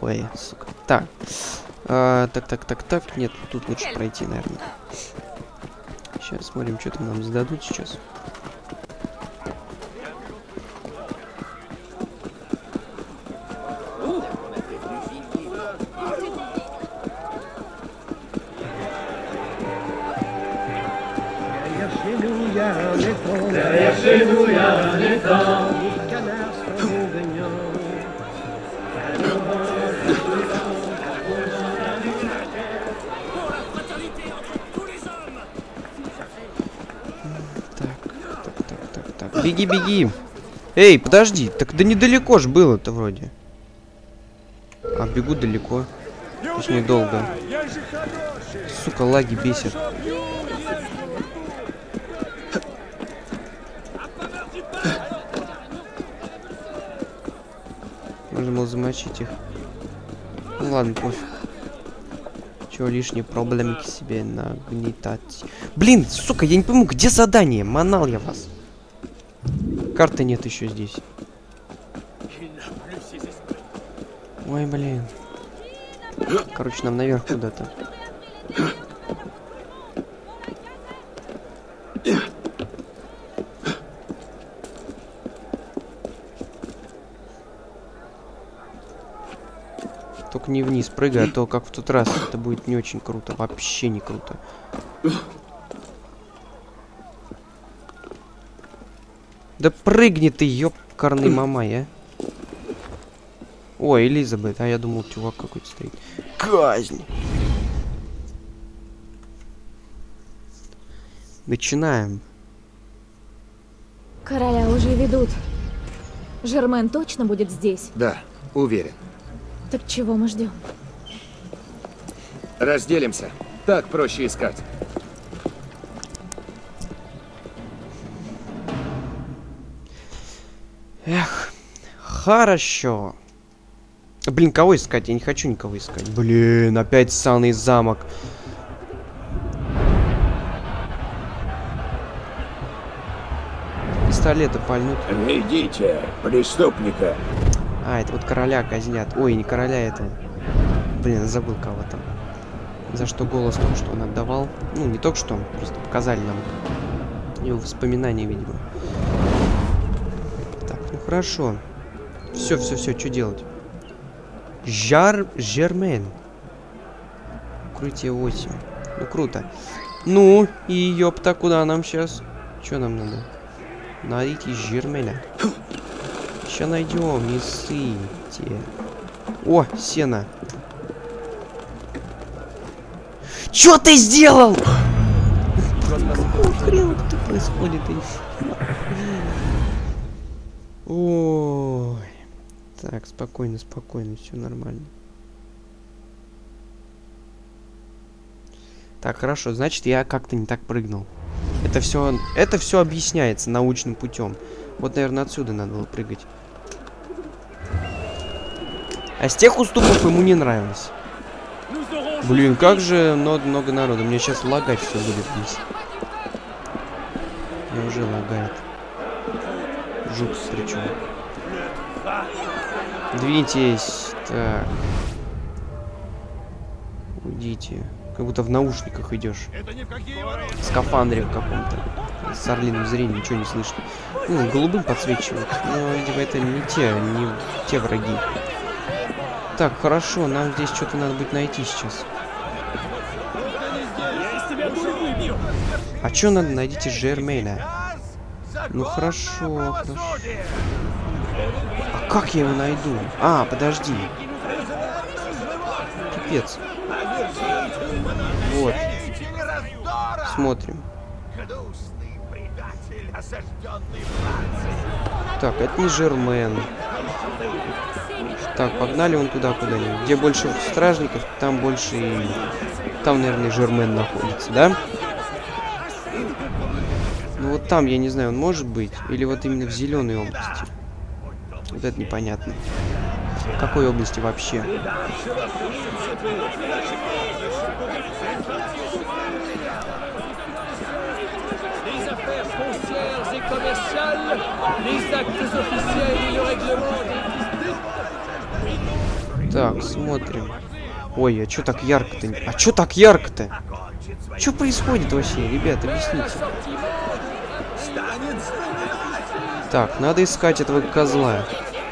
Ой, сука. Так. Так. Нет, тут лучше пройти, наверное. Сейчас смотрим, что там нам зададут сейчас. Так. Беги. Эй, подожди. Так да недалеко ж было-то вроде. А, бегу далеко. Точнее, долго. Сука, лаги бесят. Можно было замочить их. Ну ладно, пофиг. Чего лишние проблемки себе нагнетать. Блин, сука, я не пойму, где задание? Манал я вас. Карты нет еще здесь. Ой, блин. Короче, нам наверх куда-то. Только не вниз прыгай, а то как в тот раз. Это будет не очень круто. Вообще не круто. Да прыгни ты, ёбкарный мамай, а. Ой, Элизабет, а я думал, чувак какой-то стоит. Казнь! Начинаем. Короля уже ведут. Жермен точно будет здесь? Да, уверен. Так чего мы ждем? Разделимся. Так проще искать. Эх, хорошо. Блин, кого искать? Я не хочу никого искать. Блин, опять ссаный замок. Пистолеты пальнут. Ведите преступника. А, это вот короля казнят. Ой, не короля, это... Блин, забыл кого там. За что голос только что он отдавал. Ну, не только что, просто показали нам его воспоминания, видимо. Так, ну хорошо. Все, что делать? Жермен. Укрытие 8. Ну, круто. Ну, и ёпта, куда нам сейчас? Что нам надо? Найдите Жермена. Сейчас найдем, не ссыте. О, сено. Чё ты сделал? Какого хрена тут происходит? Ой. Так, спокойно, все нормально. Так, хорошо, значит, я как-то не так прыгнул. Это все объясняется научным путем. Вот, наверное, отсюда надо было прыгать. А с тех уступов ему не нравилось. Блин, как же много народу. Мне сейчас лагать все будет здесь. Мне уже лагает. Жутко встречу. Двиньтесь. Так. Уйдите. Как будто в наушниках идешь. В скафандре каком-то. С орлиным зрением ничего не слышно. Ну, голубым подсвечивают. Но, видимо, это не те враги. Так, хорошо, нам здесь что-то надо будет найти сейчас. А что надо? Найдите Жермена. Ну хорошо. А как я его найду? А, подожди. Пипец. Вот. Смотрим. Так, это не Жермен. Так, погнали вон туда куда-нибудь. Где больше стражников, там больше и... Там, наверное, Жермен находится, да? Ну вот там, я не знаю, он может быть. Или вот именно в зеленой области. Вот это непонятно. В какой области вообще? Так, смотрим. Ой, а чё так ярко-то? А чё так ярко-то? Чё происходит вообще, ребят, объясните. Так, надо искать этого козла.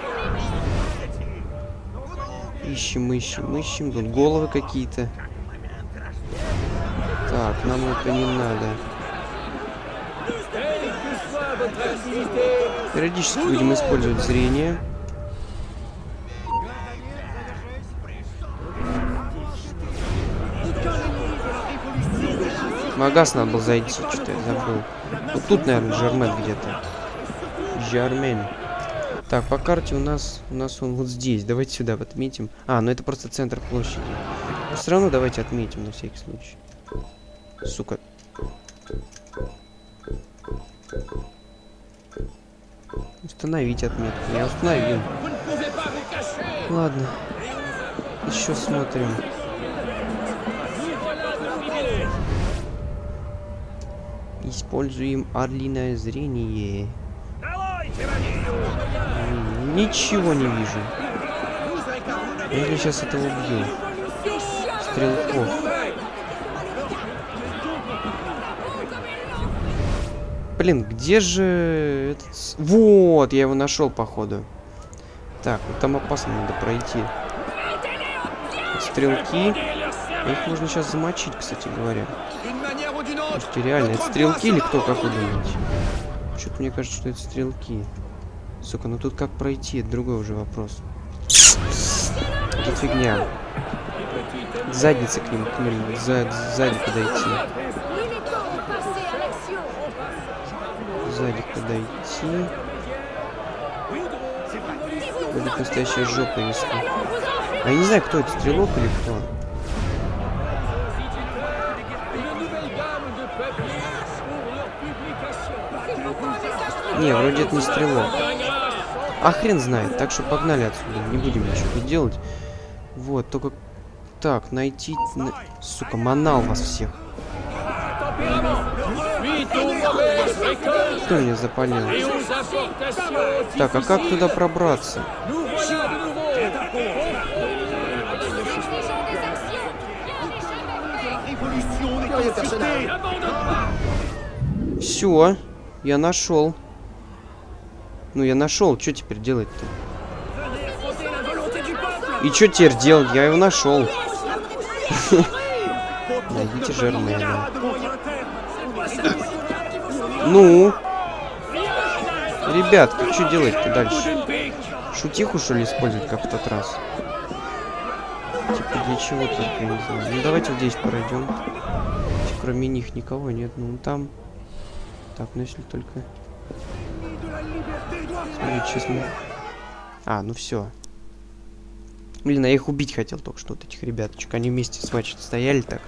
Ищем, ищем, ищем. Тут головы какие-то. Так, нам это не надо. Периодически будем использовать зрение. В магаз надо было зайти, что-то я забыл. Вот тут, наверное, Жермен где-то. Жермен. Так, по карте у нас он вот здесь. Давайте сюда отметим. А, ну это просто центр площади. Но все равно давайте отметим на всякий случай. Сука. Установить отметку. Я установил. Ладно. Еще смотрим. Используем орлиное зрение. Ничего не вижу. Я сейчас этого убью. Стрелков. Блин, где же этот... Вот, я его нашел, походу. Так, вот там опасно, надо пройти. Стрелки. Их можно сейчас замочить, кстати говоря. Слушайте, реально, это стрелки или кто, как вы думаете? Что-то мне кажется, что это стрелки. Сука, ну тут как пройти, это другой уже вопрос. Это фигня. Задница к ним, сзади подойти. Сзади подойти. Будет настоящая жопа, если... А я не знаю, кто это, стрелок или кто. Не, вроде это не стрелок. А хрен знает, так что погнали отсюда. Не будем ничего тут делать. Вот, только... Так, найти... Сука, манал вас всех. Кто меня запалил? Так, а как туда пробраться? Все, я нашел. Ну, я нашел. Что теперь делать-то? И что теперь делать? Я его нашел. Найдите Жермена. Ну? Ребятки, что делать-то дальше? Шутиху, что ли, использовать, как в тот раз? Типа, для чего только, я не знаю. Ну, давайте вот здесь пройдем. Кроме них никого нет. Ну, там... Так, ну если только... Смотрите, сейчас мы... А, ну все. Блин, я их убить хотел только что, вот этих ребяточек. Они вместе с Вачет стояли так.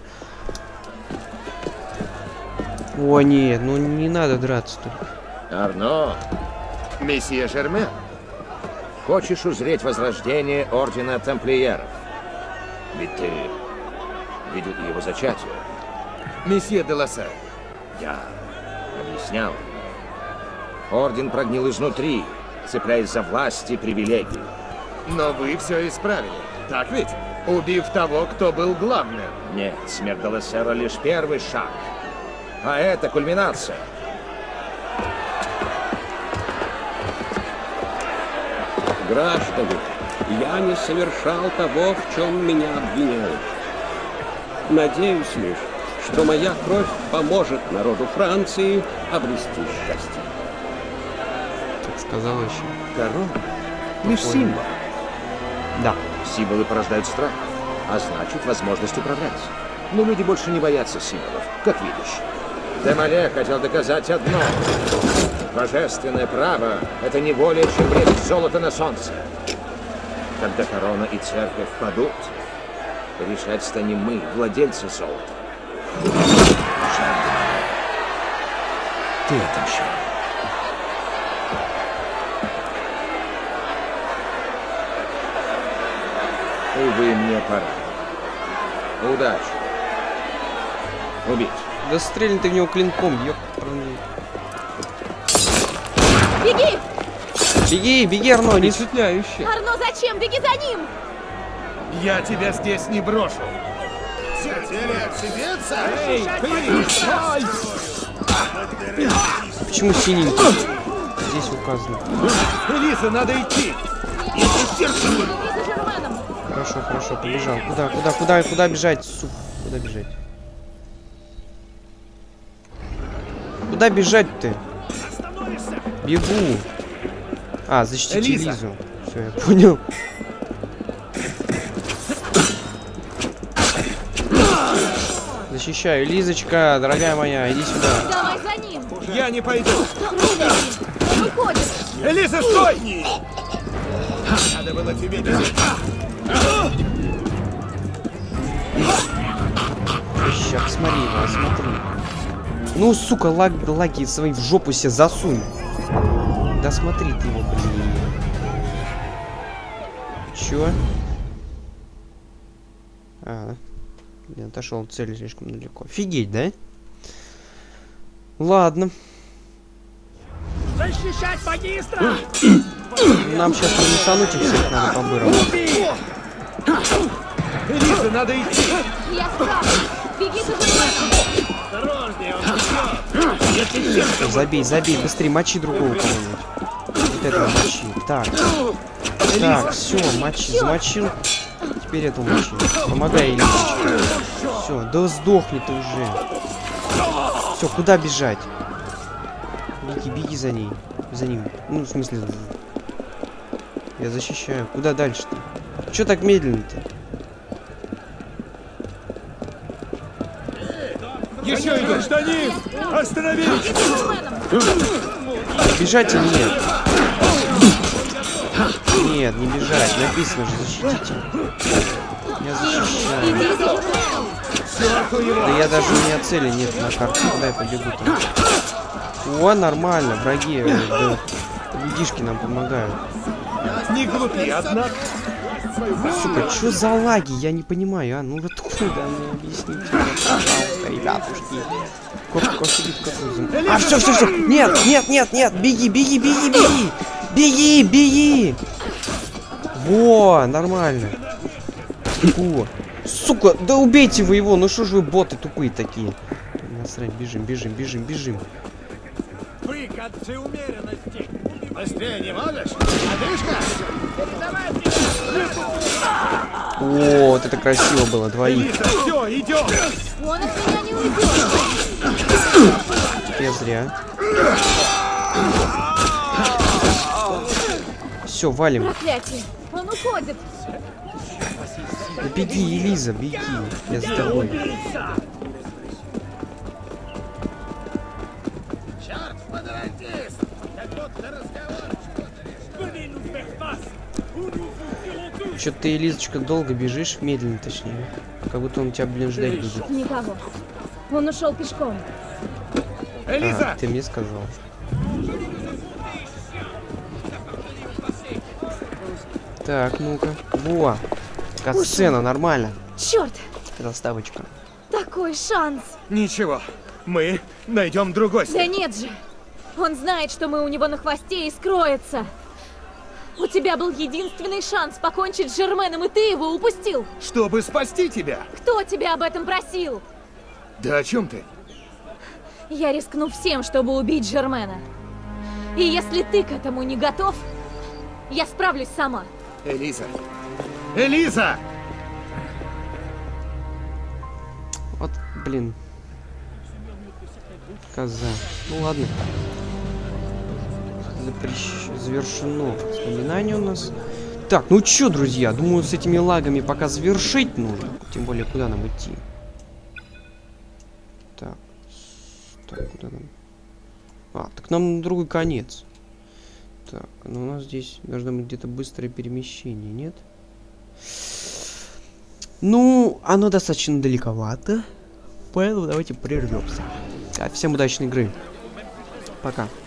О, нет, ну не надо драться только. Арно, месье Жермен, хочешь узреть возрождение Ордена Тамплиеров? Ведь ты видел его зачатие. Месье де Лассаль, я объяснял. Орден прогнил изнутри, цепляясь за власть и привилегии. Но вы все исправили, так ведь? Убив того, кто был главным. Нет, смерть де Лассера лишь первый шаг. А это кульминация. Граждане, я не совершал того, в чем меня обвиняют. Надеюсь лишь, что моя кровь поможет народу Франции обрести счастье. Так сказал еще. Корона лишь символ. Да. Символы порождают страх, а значит возможность управлять. Но люди больше не боятся символов, как видишь. Демоле хотел доказать одно. Божественное право — это не более, чем блеск золота на солнце. Когда корона и церковь падут, решать станем мы, владельцы золота. Ты отомщен. Увы, мне пора. Удачи. Убить. Да стрельни ты в него клинком, ёпрный. Беги! Беги, беги, Арно, не... Впечатляюще. Арно, зачем? Беги за ним! Я тебя здесь не брошу. Хотели отсидеться? Эй, ты! Стой! Почему синенький? Здесь указано. Элиза, надо идти! Иди за Жерменом. Хорошо, хорошо, побежал. Куда бежать, сука? Куда бежать? Куда бежать-то? Бегу. А, защитите Элиза. Лизу. Все, я понял. Защищаю. Лизочка, дорогая моя, иди сюда. Давай за ним. Я не пойду! Он уходит. Элиза, стой! Надо было тебе бежать. Сейчас, смотри, смотри. Ну, сука, лаги свои в жопу себе засунь. Да смотри ты его, блин. Чё? А, блин, отошел от цели слишком далеко. Офигеть, да? Ладно. Защищать магистра! Нам сейчас принесануть их всех надо по-бырому. Элиза, надо идти! Я справлюсь. Беги за Жерменом. Осторожнее, он Забей, забей, быстрее, мочи другого кого-нибудь. Вот этого мочи. Так. Так, все, мочи, замочил. Теперь этого мочи. Помогай, Лизочка. Все, да сдохни ты уже. Все, куда бежать? Беги, беги за ней. За ним. Ну, в смысле... Я защищаю. Куда дальше-то? Че так медленно-то? Еще идут! Штани! Остановись! Иди за Жерменом. Бежать или нет? Нет, не бежать. Написано же, защитите. Я защищаю. Иди за Жерменом. Да я даже у меня цели нет на карте. Куда я побегу-то? О, нормально, враги. Да, людишки нам помогают. Не глупи, однако. Сука, что за лаги? Я не понимаю, а? Ну откуда? Ну объясните, пожалуйста, ребятушки. А, все. Нет. Беги. Во, нормально. О, сука, да убейте вы его. Ну что ж вы боты тупые такие? Насрать, бежим. Вы, концы умеренности! Быстрее не можешь? Одышка? О, вот это красиво было, двоих. Элиза, все, идем! Он от меня не уйдет. Я зря. Все, валим. Проклятие. Он уходит. Да беги, Элиза, беги. Я с тобой. Черт, подоротись! Так вот за разговор. Что-то ты, Элизочка, долго бежишь, медленно точнее. Как будто он тебя, блин, ждать будет. Никого. Он ушел пешком. Элиза! А, ты мне сказал. Так, ну-ка. Во! Катсцена, нормально. Черт! Доставочка. Такой шанс. Ничего, мы найдем другой. Да нет же. Он знает, что мы у него на хвосте и скроется. У тебя был единственный шанс покончить с Жерменом, и ты его упустил. Чтобы спасти тебя. Кто тебя об этом просил? Да о чем ты? Я рискну всем, чтобы убить Жермена. И если ты к этому не готов, я справлюсь сама. Элиза! Элиза! Вот, блин. Коза. Ну ладно. Завершено воспоминание у нас. Так, ну чё, друзья, думаю, с этими лагами пока завершить нужно. Тем более, куда нам идти? Так, куда нам? А, так нам на другой конец. Так, ну у нас здесь должно быть где-то быстрое перемещение, нет? Ну, оно достаточно далековато. Поэтому давайте прервемся. Всем удачной игры. Пока.